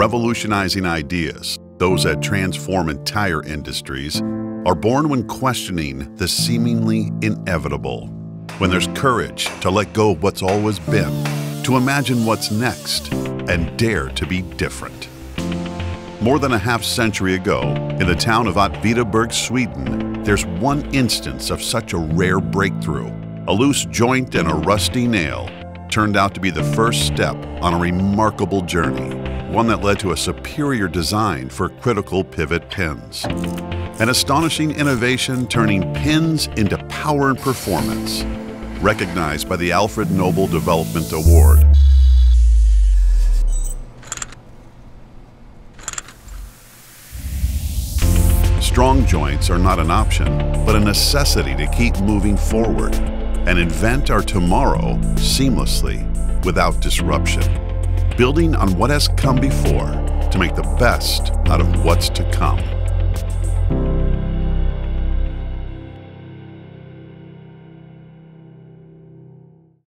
Revolutionizing ideas, those that transform entire industries, are born when questioning the seemingly inevitable. When there's courage to let go of what's always been, to imagine what's next, and dare to be different. More than a half-century ago, in the town of Åtvidaberg, Sweden, there's one instance of such a rare breakthrough. A loose joint and a rusty nail turned out to be the first step on a remarkable journey, one that led to a superior design for critical pivot pins. An astonishing innovation turning pins into power and performance, recognized by the Alfred Nobel Development Award. Strong joints are not an option, but a necessity to keep moving forward and invent our tomorrow seamlessly, without disruption, building on what has come before to make the best out of what's to come.